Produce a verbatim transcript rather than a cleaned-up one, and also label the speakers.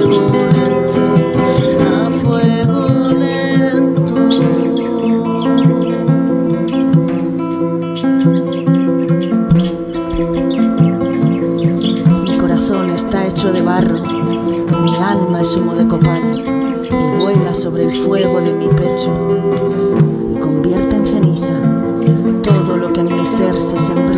Speaker 1: fuego lento, a fuego lento. Mi corazón está hecho de barro, mi alma es humo de copal, y vuela sobre el fuego de mi pecho y convierte en ceniza todo lo que en mi ser se sembró.